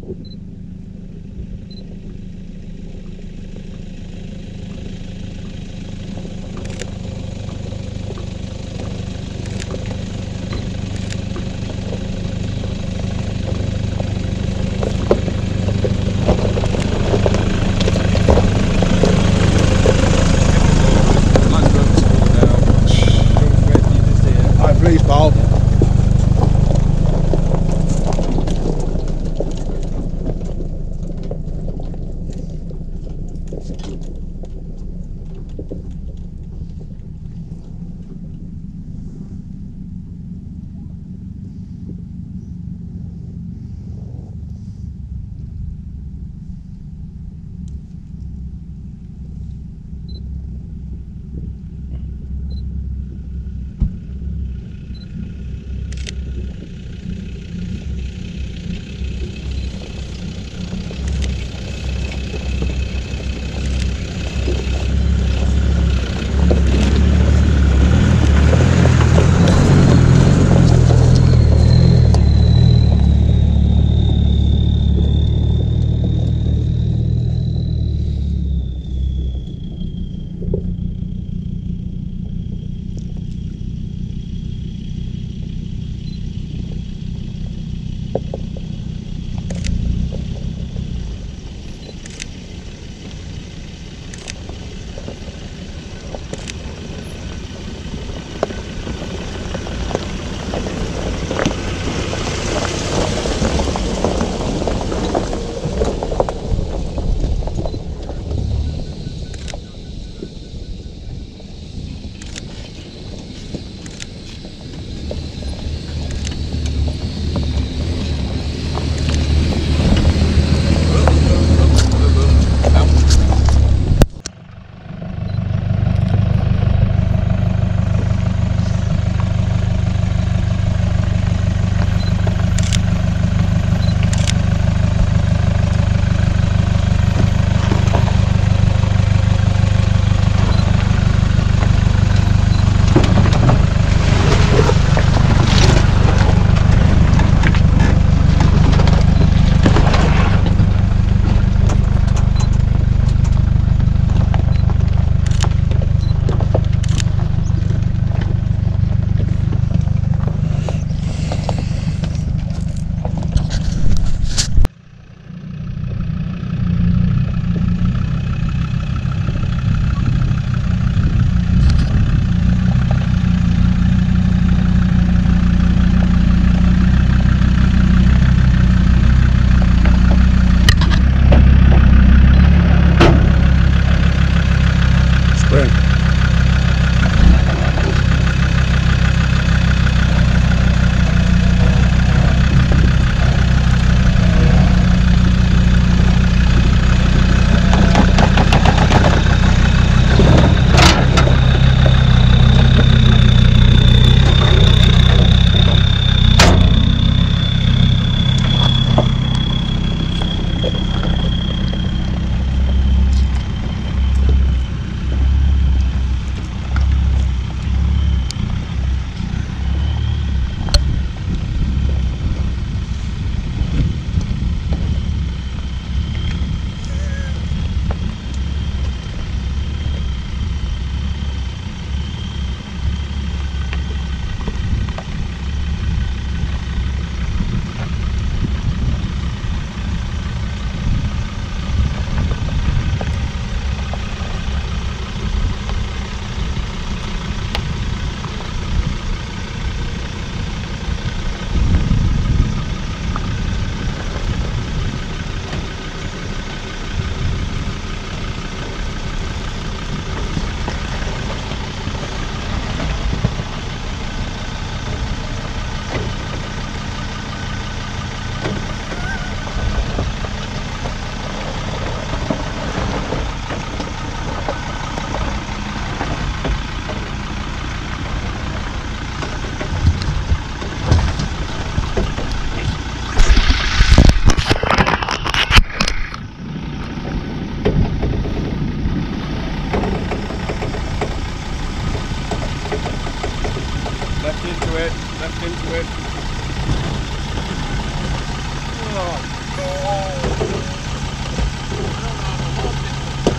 Please, Paul.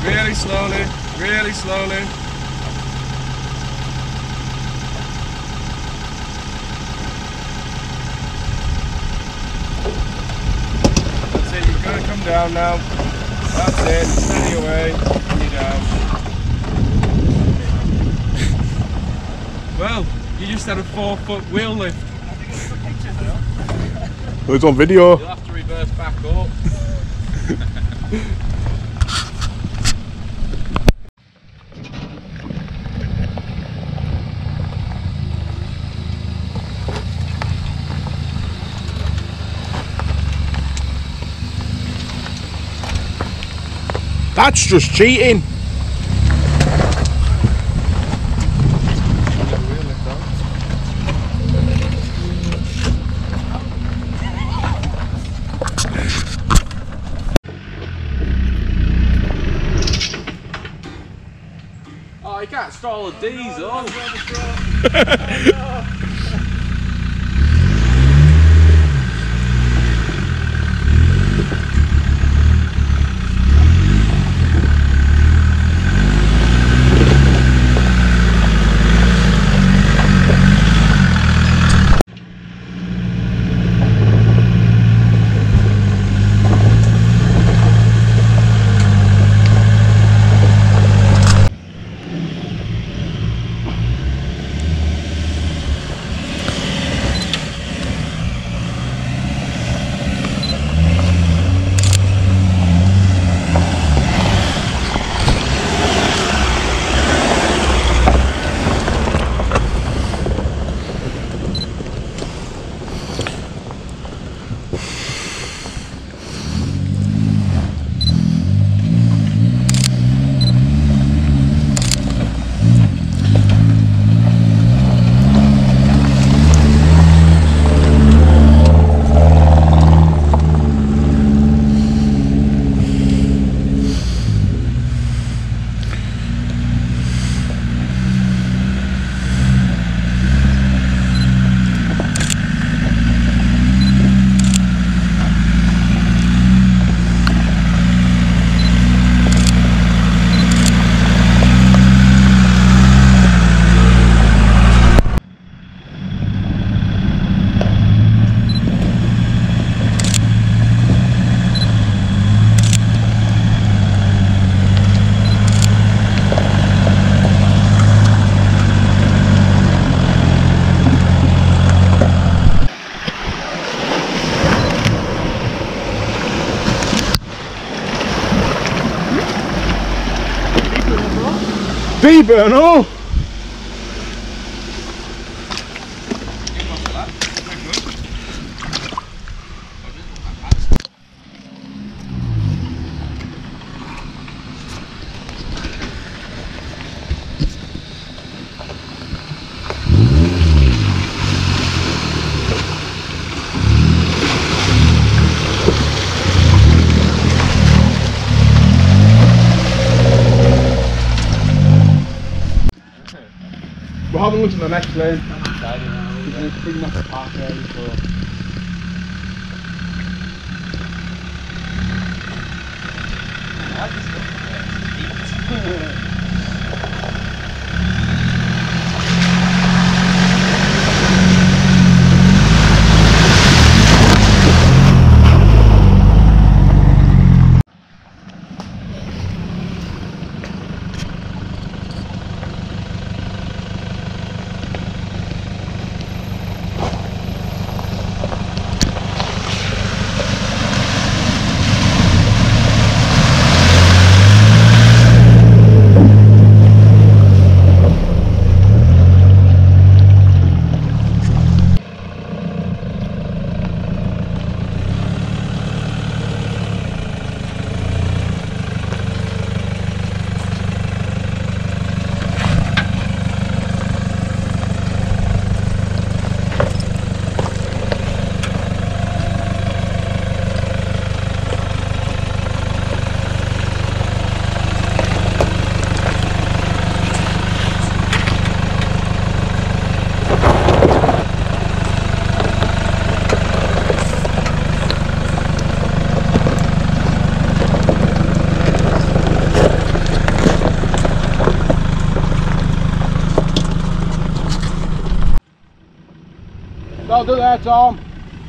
Really slowly, really slowly. That's it, you've got to come down now. That's it, steady away, and you're down. Well, you just had a 4-foot wheel lift. It's on video. You'll have to reverse back up. That's just cheating. Oh, you can't stall a diesel. Deeper, no? We're having a look at the next lane. It's pretty much a park area, so. Hold it there, Tom.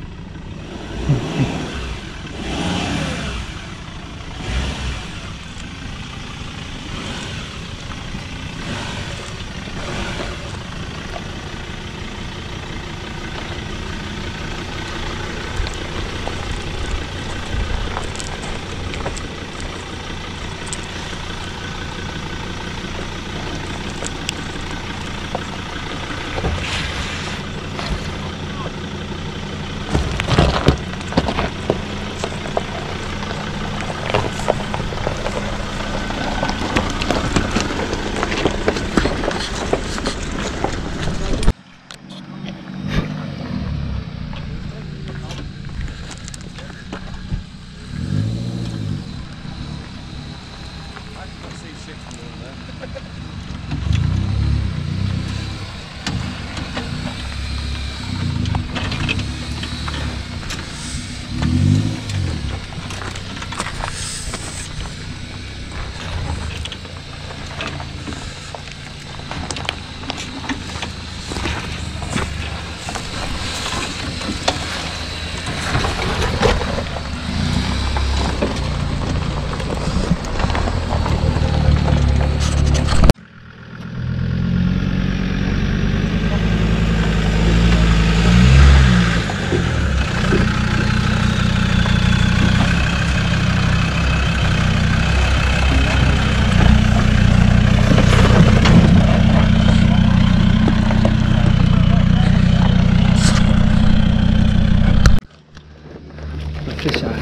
Fish eye.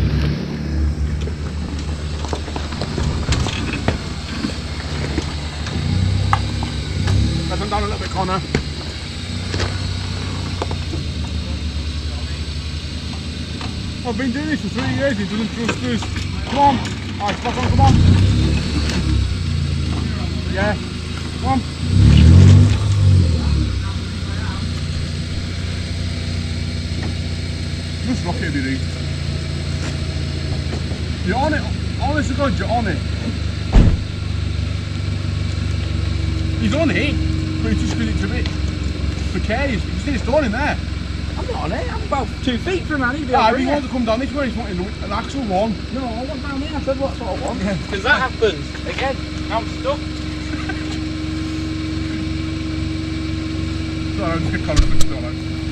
Let them down a little bit, Connor. I've been doing this for 3 years, he doesn't trust us. Come on. Alright, come on, come on. Yeah. Come on. Just rock it, Billy. You're on it. Honest to God, you're on it. He's on it, but he's just because it's a bit precarious. You see it's done in there. I'm not on it, I'm about 2 feet from Annie. Yeah, if he wants to come down this way, he's wanting an actual one. No, I want down here, I said that's what I want. Because that happens. Again, I'm stuck. Sorry, I'll just get Connor to put it on.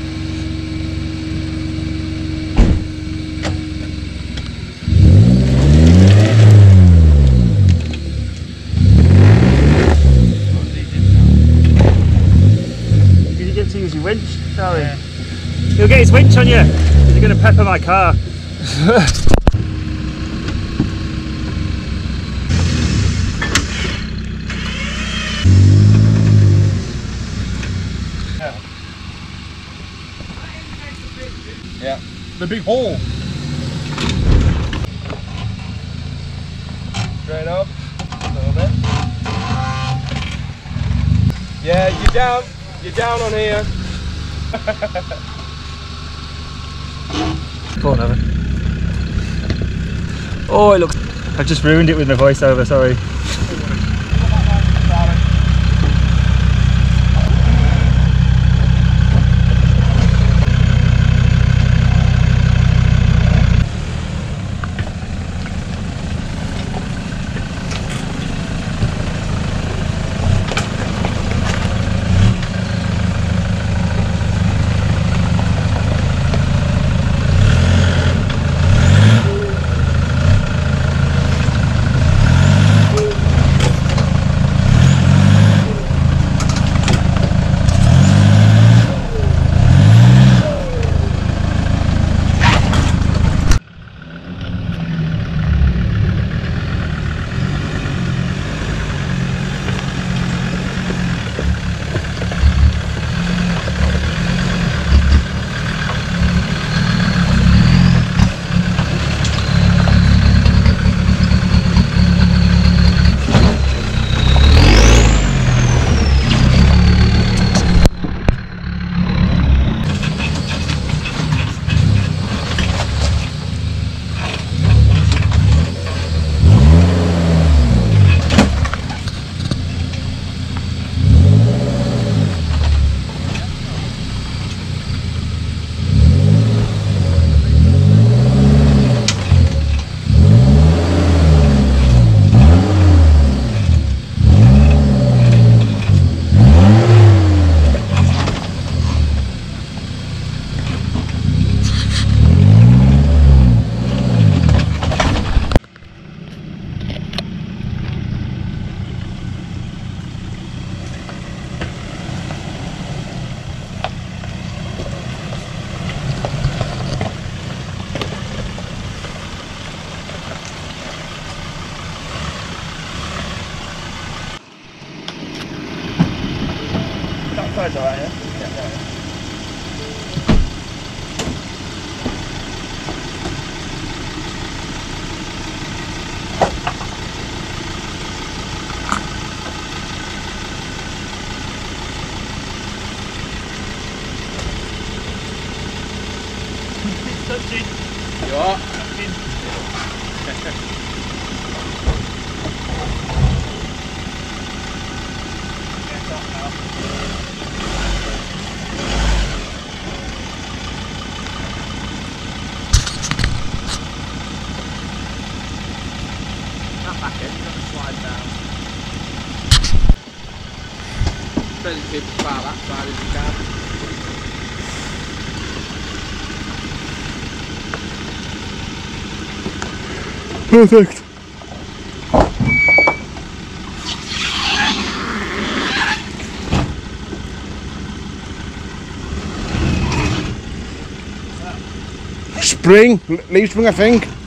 Did you get to use your winch, Charlie? Yeah. He'll get his winch on you. You're going to pepper my car. Yeah. The big hole. Straight up. A little bit. Yeah, you're down. You're down on here. Go on, Evan. Oh, it looks... I've just ruined it with my voiceover, sorry. side's alright, yeah? Yeah. Touching. You are? Touching. Yeah, it's off now. That back end, you've got to slide down. Try to keep as far that side as you can. Perfect. Spring, leaf spring I think.